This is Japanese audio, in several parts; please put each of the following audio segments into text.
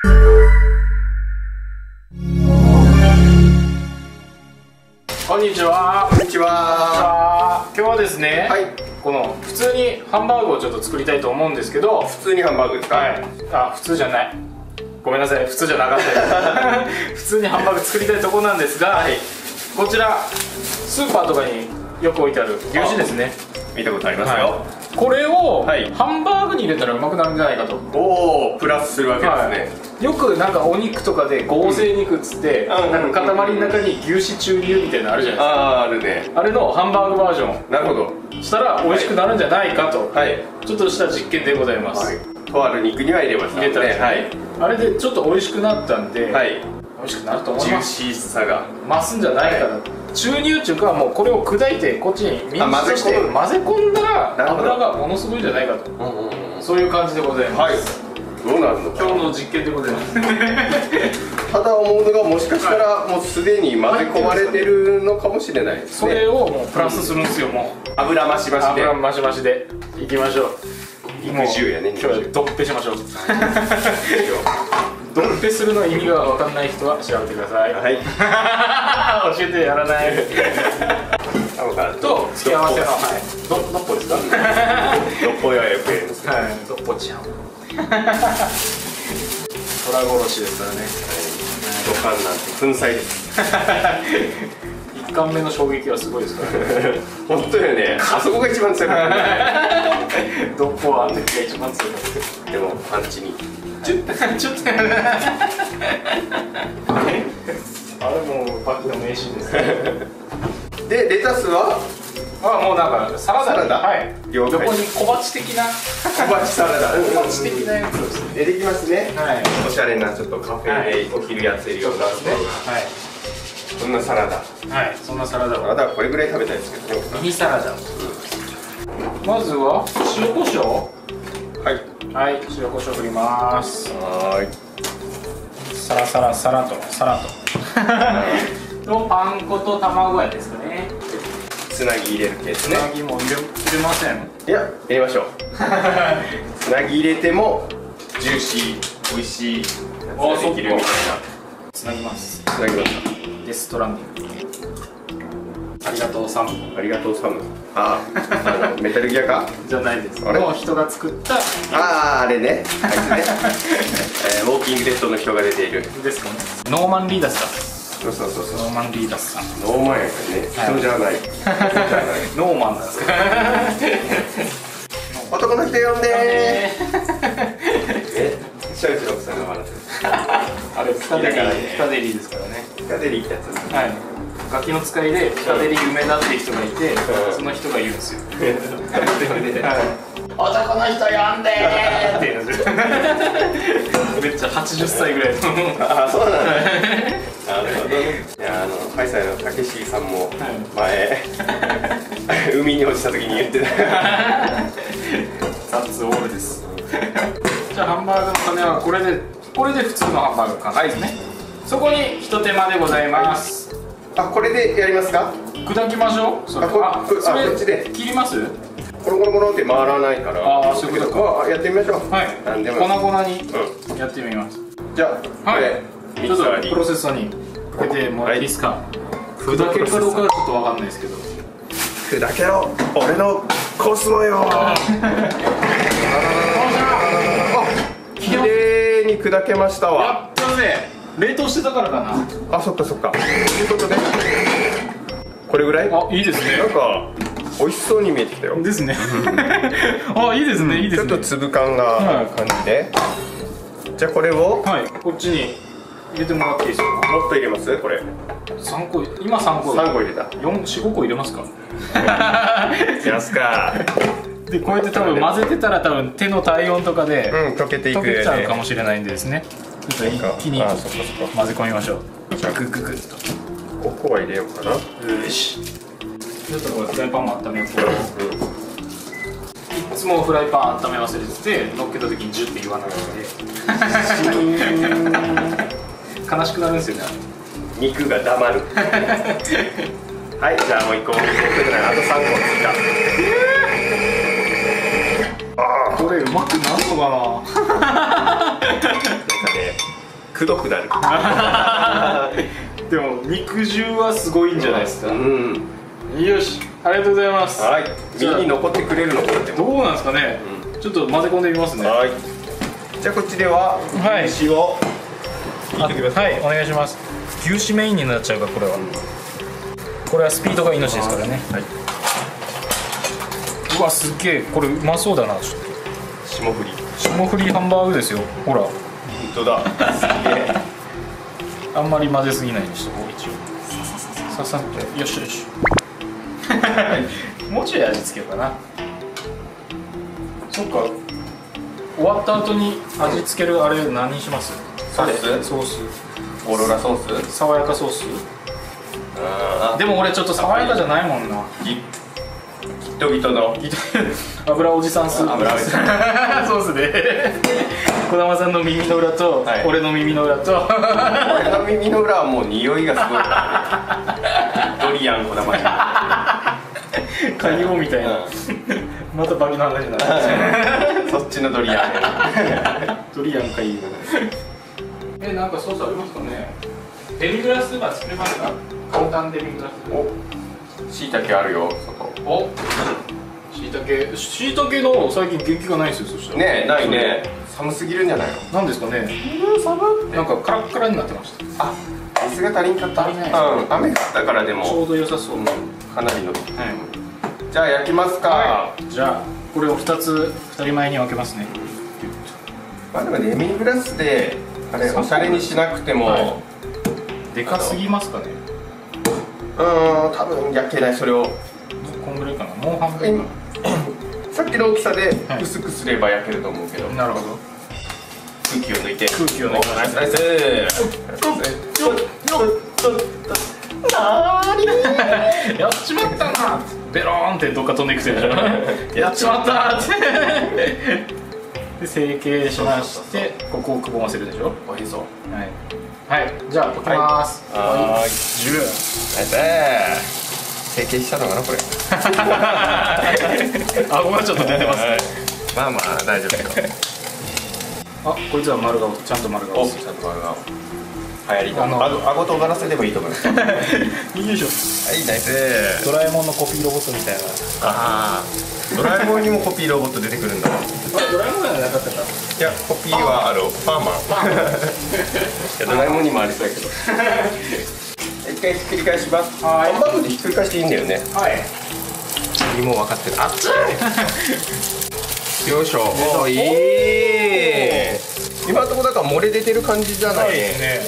こんにちは。 こんにちは。 今日はですね、はい、この普通にハンバーグをちょっと作りたいと思うんですけど。 普通にハンバーグですか？ はい。あ、普通じゃない。ごめんなさい、普通じゃなかったです。普通にハンバーグ作りたいところなんですが、はい、こちらスーパーとかによく置いてある牛脂ですね。 見たことありますよ。はい、 これをハンバーグに入れたらうまくなるんじゃないかと。 おお、プラスするわけですね。 はい、よくなんかお肉とかで合成肉っつって、なんか塊の中に牛脂注入みたいなのあるじゃないですか。 あるね。 あれのハンバーグバージョン。 なるほど。 したら美味しくなるんじゃないかと、はい、ちょっとした実験でございます。はい、 とある肉には入れましたね。入れたんですね。はい、あれでちょっと美味しくなったんで、はい、美味しくなると思います。 ジューシーさが増すんじゃないかな、はい、注入っていうか、もうこれを砕いてこっちにミンチとして混ぜ込んだら油がものすごいんじゃないかと、そういう感じでございます。はい、 どうなるのか、 今日の実験でございます。 ただ思うのが、もしかしたらもうすでに混ぜ込まれてるのかもしれないですね。 それをもうプラスするんですよ。もう油増し増しで、 油増し増しでいきましょう。 肉汁やね。 今日はドッペしましょう。ドッペするの意味が分かんない人は調べてください。はい。教えてやらない。と付け合わせの、はい、ドッポですか？ドッポはよくやります。 はい、ドッポちゃん。虎殺しですからね。 ドカンなんて粉砕です。 1貫目の衝撃はすごいですからね。 本当よね。あそこが一番強かったね。 ドッポはあの時が一番強かった。 でもパンチに。 ちょっと。あれもパッキの名シーンですね。 でレタスは？ もうなんかサラダ。はい。横に小鉢的な。 小鉢サラダ。 小鉢的なやつですね。 出てきますね。 はい。 おしゃれなちょっとカフェでお昼やってるようなですね。はい。そんなサラダ。 はい。そんなサラダ。 サラダはこれぐらい食べたいですけどね。 ミニサラダ。まずは塩コショウ。はい。はい。塩コショウ振ります。はい。サラサラサラとサラと。とパン粉と卵やですかね。 つなぎ入れる系ですね。 つなぎも入れません。 いや、入れましょう。つなぎ入れてもジューシー、美味しいやつができるみたいな。 つなぎます。 つなぎました。 デストランディング。ありがとうサム。 ありがとうサム。メタルギアか。 じゃないです。の人が作った。 あれね。あいつね。ウォーキングデッドの人が出ている。 ですかね。ノーマンリーダスさん。 そう。 ノーマンリーダスさん。 ノーマンやからね。人じゃない。 ノーマンなんですか。 男の人呼んでシャウチロクさんが笑ってる。 あれピカデリーですからね。 ピカデリーってやつ。 はい。ガキの使いでピカデリー梅田っていう人がいて、その人が言うんですよ。男の人呼んでーって言うんですよ。めっちゃ80歳ぐらいの。 あ、そうなんだ。なるほどね。いや、ハイサイのたけしさんも前海に落ちた時に言ってた。 ザッツオールです。じゃあハンバーグの種はこれで普通のハンバーグの種ですね。そこにひと手間でございます。 あ、これでやりますか？ 砕きましょう。それこっちで切ります？ コロコロコロって回らないから。ああ、そういうことか。やってみましょう。はい。粉 々にやってみます。 じゃあ、はい。 ちょっとプロセッサーにかけてもらっていいですか？砕けるかどうかはちょっとわかんないですけど。 砕けろ、俺のコスモよ。綺麗に砕けましたわ。 やったぜ。冷凍してたからかな。 あ、そっか。ということで、これぐらい？あ、 いいですね。 なんか美味しそうに見えてきたよ。 ですね。あ、いいですね。 ちょっと粒感がある感じで。じゃあこれをこっちに入れてもらっていいですか？ もっと入れます？これ。 3個、今3個。 3個入れた。 4、5個入れますか？ 入れますか。 でこうやって多分混ぜてたら多分手の体温とかで溶けていく、 溶けちゃうかもしれないんでですね。ちょっと一気に混ぜ込みましょう。グッと。 5個は入れようかな。よし。ちょっとこれフライパンも温めよう。いつもフライパン温め忘れて乗っけた時にジュッて言わないので悲しくなるんですよね。 肉が黙る。はい、じゃあもう1個。あと3個追加。 これうまくなるのかな。 なんかね、 くどくなる。 でも肉汁はすごいんじゃないですか。 うん、 よし、ありがとうございます。 はい、身に残ってくれるのこれでも。 どうなんですかね、ちょっと混ぜ込んでみますね。 はい、じゃあこっちでは牛を切ってください。 はい、お願いします。牛脂メインになっちゃうか、これは。これはスピードが命ですからね。はい、うわ、すっげえ、これうまそうだな。ちょっと霜降りハンバーグですよ。ほら、 本当だ。すげえ。 あんまり混ぜすぎないようにしとこう。一応ささっと、よしよし。もうちょい味付けようかな。そっか、終わった後に味付けるあれ何にします？ ソース？オーロラソース？ 爽やかソース？でも俺ちょっと爽やかじゃないもんな。 ギトギトの油おじさんスープ。 油おじさんソースで児玉さんの耳の裏と、はい、俺の耳の裏と俺の耳の裏はもう匂いがすごいからね。ドリアン児玉カニゴみたいな、またバキの話になる。 そっちのドリアンドリアンかいいなんかソースありますかね。デミグラスは作れますか。簡単デミグラス。 お、しいたけあるよ、外。 お、しいたけの最近元気がないですよ。そしたらねえ、ないね。寒すぎるんじゃないの。 なんですかね。なんかカラッカラになってました。 あ、水が足りんかった。 足りない。 雨降ったからでもちょうど良さそう。 かなりの。じゃあ焼きますか。 じゃあこれを2つ2人前に分けますね。 まあでもデミグラスであれおしゃれにしなくてもでかすぎますかね。 多分焼けない。それをこんぐらいかな。もう半分かな。 さっきの大きさで薄くすれば焼けると思うけど。 なるほど。 空気を抜いて。 空気を抜いて。 ナイスナイス。 やっちまったな。ベローンってどっか飛んでいくでしょ。やっちまったって。で成形しまして、ここをくぼませるでしょ。 おへそ。 はい。じゃあ溶きます。 はい。 10。 ナイス。成形したのかなこれ。 顎がちょっと出てますね。 まあまあ大丈夫よ。 あ、こいつは丸顔。ちゃんと丸顔です。 ちゃんと丸顔。流行りの顎とがらせでもいいと思います。よいしょ。 はい、ナイス。 ドラえもんのコピーロボットみたいな。 ああ、ドラえもんにもコピーロボット出てくるんだ。 ドラえもんじゃなかったか。 いや、コピーはパーマン。いや、ドラえもんにもありそうやけど。一回ひっくり返します。ハンバーグでひっくり返していいんだよね。 はい。 君も分かってる。熱い。よいしょ。おー、いい。今のところだから漏れ出てる感じじゃないね。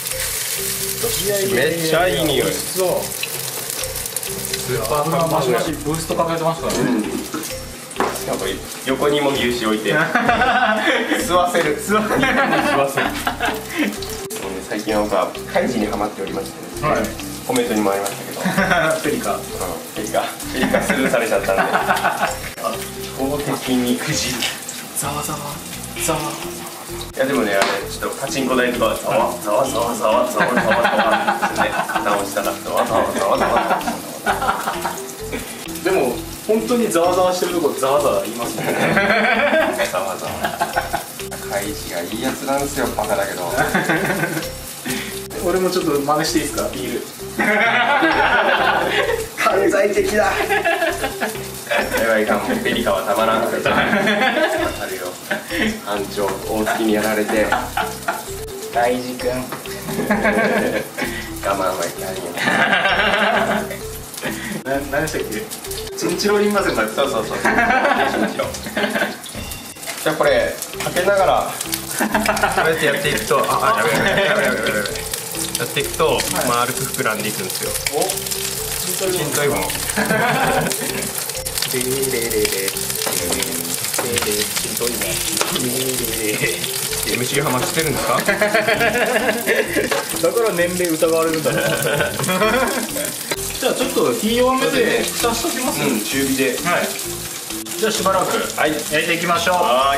めっちゃいい匂い。 そう。スーパーファンマシマシブーストかけてますからね。 なんか横にも牛脂置いて吸わせる。吸わせる。最近は僕はカイジにハマっておりまして、コメントにもありましたけど、 ペリカスルーされちゃったんで、法的にくじざわざわ。 いやでもね、あれちょっとパチンコ台とかざわざわって直したらざわざわ。 でも本当にざわざわしてるとこざわざわ言いますね。 ざわざわ。カイジがいいやつなんですよ、バカだけど。 俺もちょっと真似していいですか、ビール。 犯罪的だ。やばいかも、ペリカはたまらんから。あるよ。班長、大月にやられて。 大事くん。 我慢はいけないよ。 何でしたっけ？チンチロリンマゼンだ。 そう。チンチロ。じゃあこれかけながらそうやってやっていくと、やべやっていくと丸く膨らんでいくんですよ。お、チントイモン。MC ハマってるんですか？ だから年齢疑われるんだろう。じゃあちょっと火弱めで蓋しときます。 中火で。 はい。じゃあしばらく焼いていきましょう。 はい。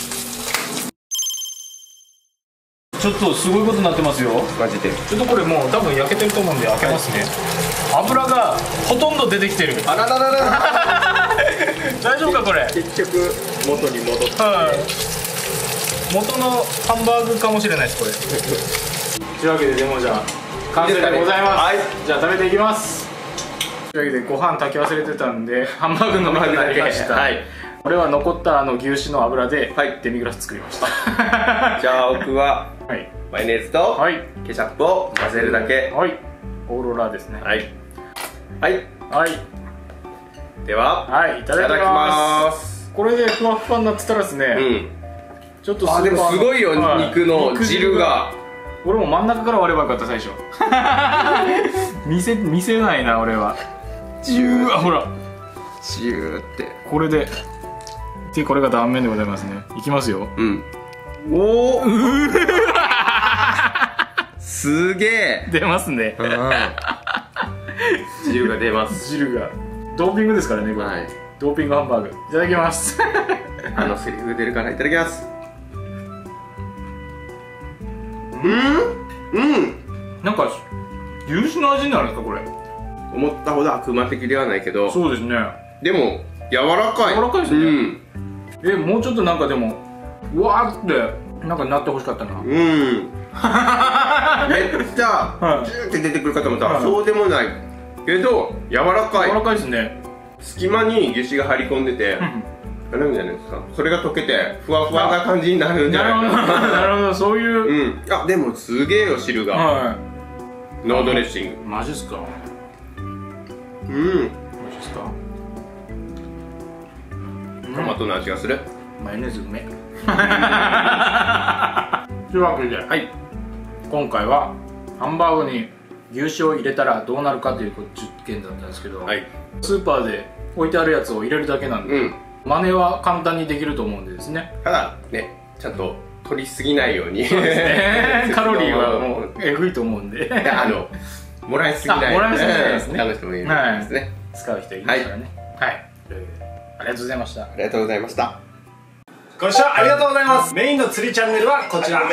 ちょっとすごいことになってますよ。 マジで。 ちょっとこれもう多分焼けてると思うんで開けますね。油がほとんど出てきてる。 あらららら。 大丈夫かこれ。 結局元に戻って。 元のハンバーグかもしれないですこれ。というわけででもじゃあ完成でございます。はい、じゃあ食べていきます。というわけでご飯炊き忘れてたんでハンバーグの前になりました。はい、これは残った牛脂の油でデミグラス作りました。 じゃあ僕はマヨネーズとケチャップを混ぜるだけ。 はい、オーロラですね。 はいはいはい、でははい、いただきます。これでふわふわになってたらですね、ちょっとでもすごいよ、肉の汁が。 俺も真ん中から割ればよかった最初。見せないな俺は。ジュー、ほらジューってこれでこれが断面でございますね。いきますよ。 おおすげえ出ますね。 汁が出ます。 汁がドーピングですからねこれ。ドーピングハンバーグいただきます。 セリフ出るからいただきます。 なんか牛脂の味になるんですかこれ。 思ったほど悪魔的ではないけど、 そうですね。でも柔らかい。柔らかいですね。 もうちょっとなんかでもうわーってなんかなってほしかったな。めっちゃジューって出てくるかと思ったらそうでもないけど柔らかい。 柔らかいですね。 隙間に牛脂が張り込んでてあるんじゃないですか。それが溶けてふわふわな感じになるんじゃないかな。 なるほど、そういう。 でもすげえよ汁が。ノードレッシング。 マジっすか。マジっすか。 トマトの味がする。 マヨネーズうめ。というわけで、今回はハンバーグに牛脂を入れたらどうなるかという実験だったんですけど、スーパーで置いてあるやつを入れるだけなんで、真似は簡単にできると思うんでですね。 ただね、ちゃんと取りすぎないように。 カロリーはもうえぐいと思うんで、 もらいすぎない。 もらいすぎないですね。 使う人もいるんですね。 使う人いますからね。はい。ありがとうございました。ありがとうございました。 ご視聴ありがとうございます。メインの釣りチャンネルはこちら。はい。